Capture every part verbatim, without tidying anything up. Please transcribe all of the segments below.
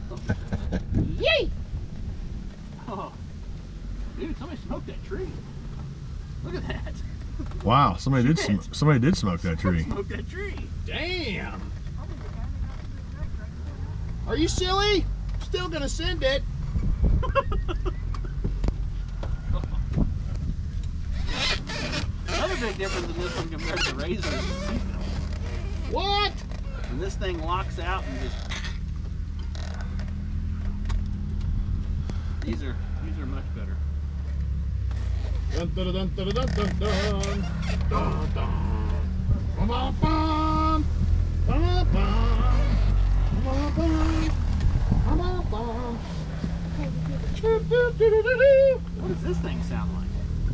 Yay! Oh, dude, somebody smoked that tree. Look at that. Wow, somebody did sm somebody did smoke that tree. Smoke that tree. Damn. Are you silly? Still gonna send it. Another big difference in this one compared to Razor is what? And this thing locks out and just. These are these are much better. Dun, dun, dun, dun, dun, dun, dun. Dun, dun. Bum, bum, bum. Bum, bum, bum. Bum, bum. Bum, bum, bum. What does this thing sound like?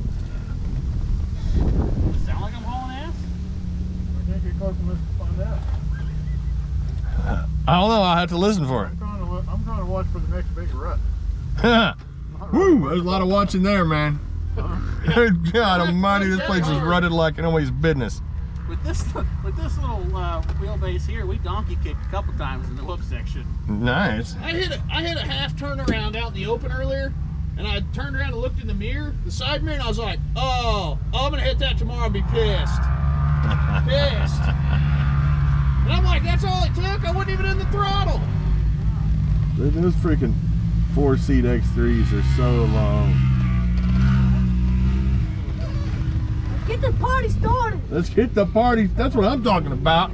Does it sound like I'm hauling ass? I can't get close enough to find out. I don't know. I have to listen for it. I'm trying to, I'm trying to watch for the next big rut. Woo! There's a lot of watching there, man. God almighty, this place is rutted like nobody's business. With this, with this little uh, wheelbase here, we donkey kicked a couple times in the whoop section. Nice. I hit a, I hit a half turnaround out in the open earlier, and I turned around and looked in the mirror, the side mirror, and I was like, oh, oh I'm gonna hit that tomorrow and be pissed. Pissed. And I'm like, that's all it took? I wasn't even in the throttle. Those freaking four-seat X threes are so long. Get the party started. Let's get the party. That's what I'm talking about.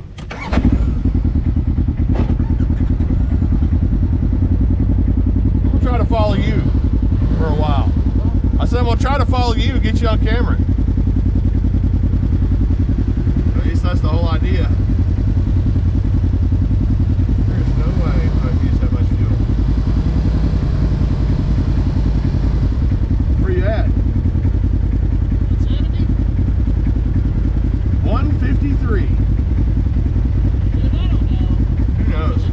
We'll try to follow you for a while. I said we'll try to follow you and get you on camera. At least that's the whole idea. There's no way I've used that much fuel. Where you at? one fifty-three. Dude, I don't know. Who knows?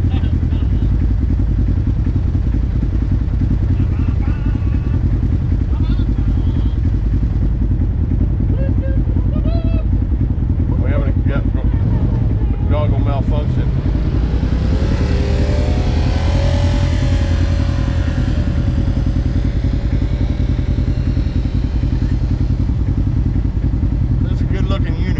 We haven't got dog will malfunction. That's a good looking unit.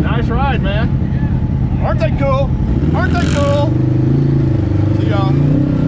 Man. Aren't they cool? Aren't they cool? See y'all.